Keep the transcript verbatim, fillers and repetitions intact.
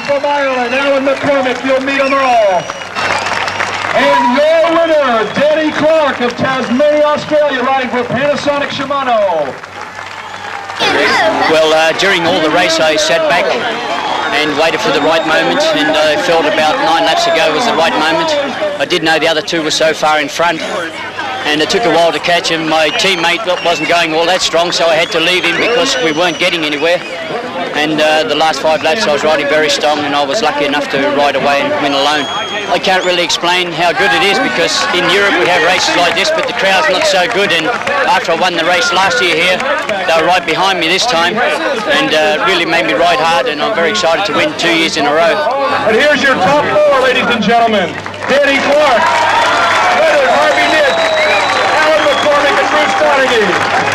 from Ireland, Alan McCormick. You'll meet them all. And your winner, Danny Clark of Tasmania, Australia, riding for Panasonic Shimano. Well, uh, during all the race I sat back and waited for the right moment, and I felt about nine laps ago was the right moment. I did know the other two were so far in front, and it took a while to catch him. My teammate wasn't going all that strong, so I had to leave him because we weren't getting anywhere. And uh, the last five laps I was riding very strong, and I was lucky enough to ride away and win alone. I can't really explain how good it is, because in Europe we have races like this, but the crowd's not so good. And after I won the race last year here, they were right behind me this time, and uh, really made me ride hard, and I'm very excited to win two years in a row. And here's your top four, ladies and gentlemen. Danny Clark, Leonard Harvey Nitz, Alan McCormick, and Bruce Donaghy.